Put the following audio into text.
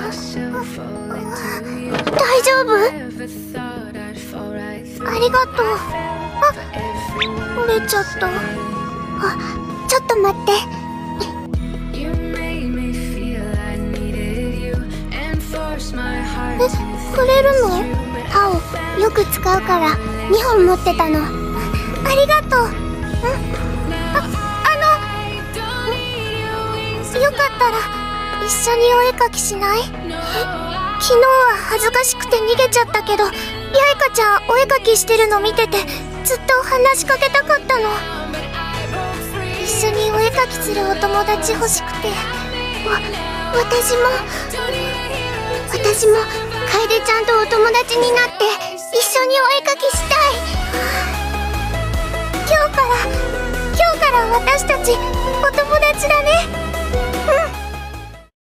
大丈夫？ありがとう。折れちゃった。ちょっと待って。くれるの？青、よく使うから2本持ってたの。ありがとう。よかったら一緒にお絵かきしない？昨日は恥ずかしくて逃げちゃったけど、八重香ちゃんお絵かきしてるの見ててずっと話しかけたかったの。一緒にお絵かきするお友達欲しくて。私も楓ちゃんとお友達になって一緒にお絵かきしたい。今日から私たちお友達だね。